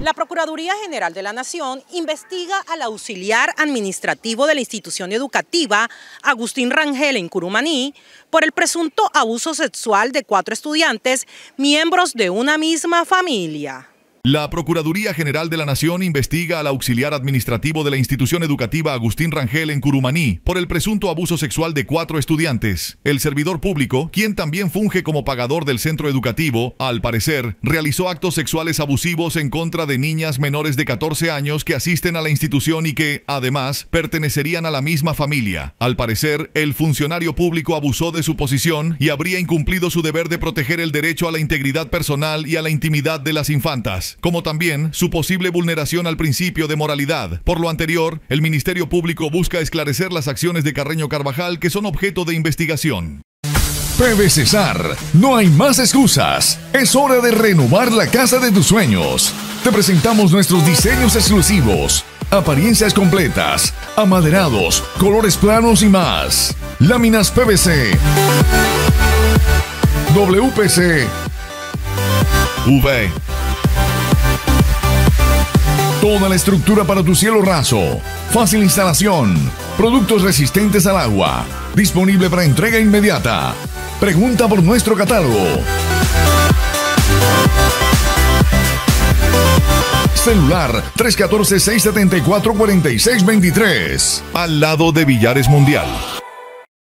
La Procuraduría General de la Nación investiga al auxiliar administrativo de la institución educativa Agustín Rangel en Curumaní por el presunto abuso sexual de 4 estudiantes, miembros de una misma familia. La Procuraduría General de la Nación investiga al auxiliar administrativo de la institución educativa Agustín Rangel en Curumaní por el presunto abuso sexual de 4 estudiantes. El servidor público, quien también funge como pagador del centro educativo, al parecer, realizó actos sexuales abusivos en contra de niñas menores de 14 años que asisten a la institución y que, además, pertenecerían a la misma familia. Al parecer, el funcionario público abusó de su posición y habría incumplido su deber de proteger el derecho a la integridad personal y a la intimidad de las infantas, como también su posible vulneración al principio de moralidad. Por lo anterior, el Ministerio Público busca esclarecer las acciones de Carreño Carvajal que son objeto de investigación. PV Cesar, no hay más excusas. Es hora de renovar la casa de tus sueños. Te presentamos nuestros diseños exclusivos, apariencias completas, amaderados, colores planos y más. Láminas PVC, WPC, UV. Toda la estructura para tu cielo raso. Fácil instalación. Productos resistentes al agua. Disponible para entrega inmediata. Pregunta por nuestro catálogo. Celular 314-674-4623. Al lado de Villares Mundial.